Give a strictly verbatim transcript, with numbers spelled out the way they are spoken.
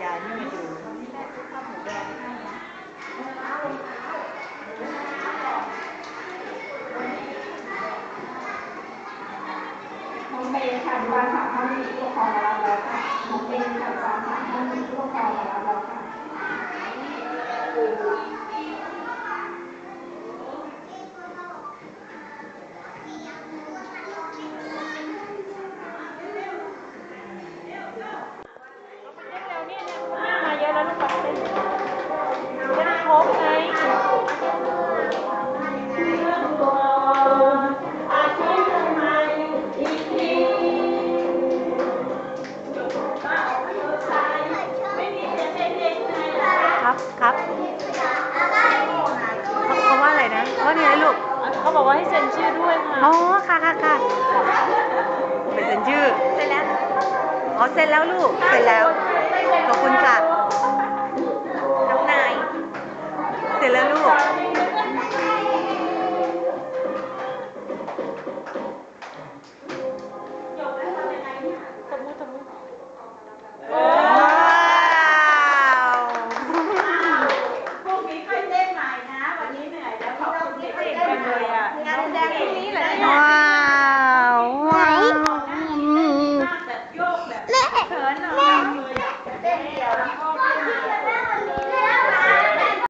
ยายไม่มาดูแม่ซื้อข้าวหมูแดงให้นะน้องเมย์ค่ะดูวันสามห้าหนึ่งผู้ปกครองมารับแล้วค่ะน้องเมย์ค่ะวันสามห้าหนึ่งผู้ปกครองมารับแล้วค่ะมาเยอะแล้วลูกบอลเล่นจะได้ครบไงครับครับเขาเขาว่าอะไรนะว่าไงลูกเขาบอกว่าให้เซ็นชื่อด้วยค่ะอ๋อค่ะค่ะค่ะไปเซ็นชื่อเซ็นแล้วอ๋อเซ็นแล้วลูกเซ็นแล้วขอบคุณค่ะ